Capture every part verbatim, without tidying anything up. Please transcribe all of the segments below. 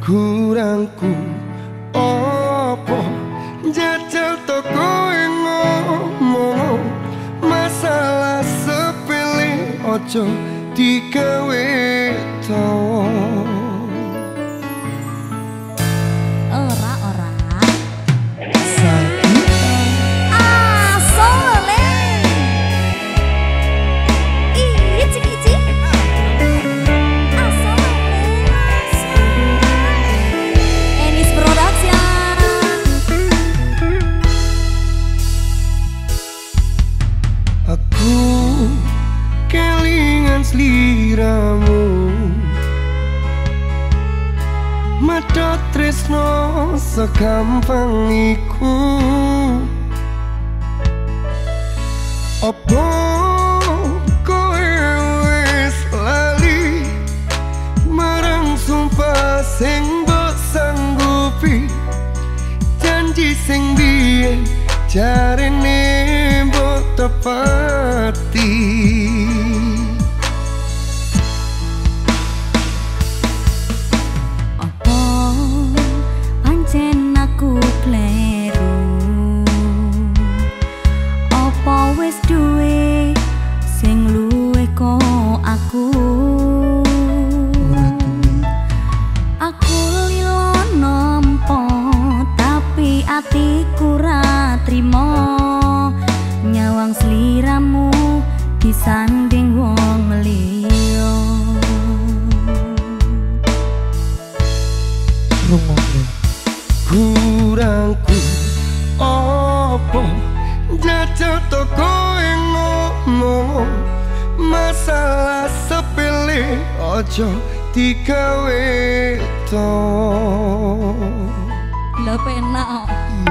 Kurangku opo jajal toko ngomong masalah sepele ojo digawe tawa. Ora ora sliramu Madot tresno segampang iku Opo kowe wis lali marang sumpah sing mbok sanggupi janji sing biyen jarene mbok tepati. Atiku ra trimo nyawang sliramu disanding wong liya. Kurangku opo jajal toko ngomong masalah sepele ojo digawe tawa. Lha penak kok.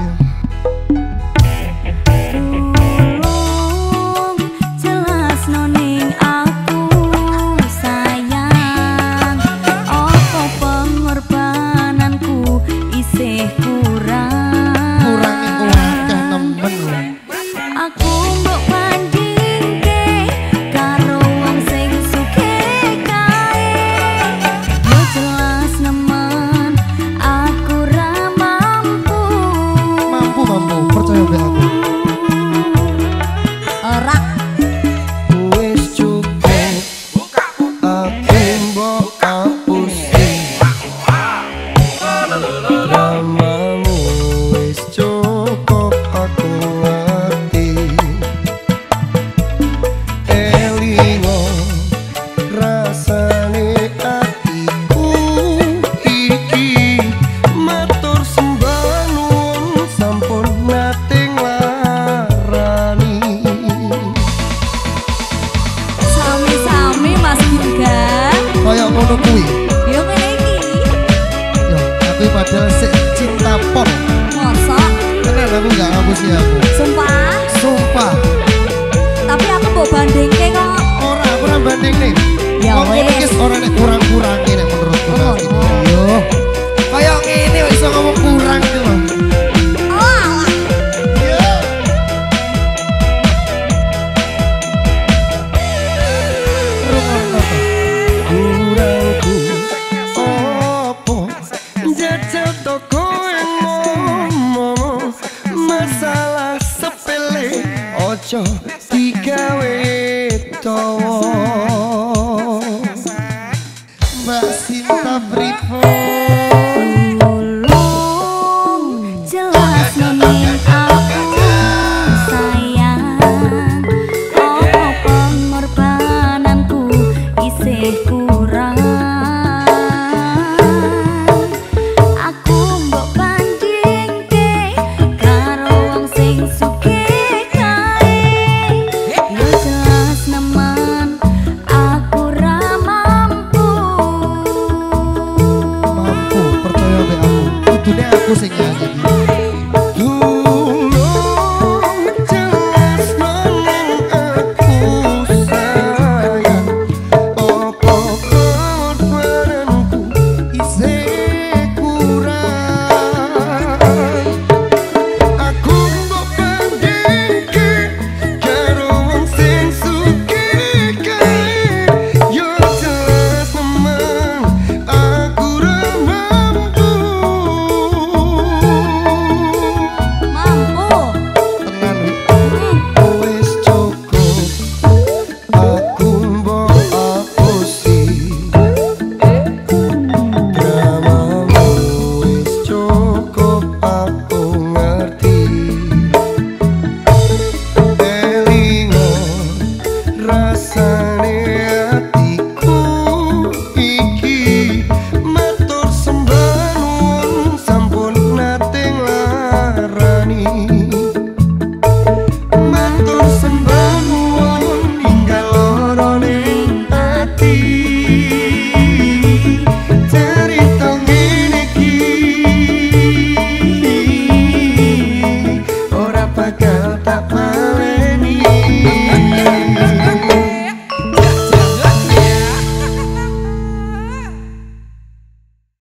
Kui. Yo ngene iki. Yo, aku padahal sik cinta pop. Mosok? Tenan aku gak ngapusi aku. Sumpah? Sumpah. Tapi aku mbok bandingke kok. Ora, aku ora bandingne. Ya wis. Kok ora nek kurang-kurangi nek menurutku. Oh, yo. Kayak ngene kok iso ngomong kurang iki lho. Masalah sepele ojo digawe tawa.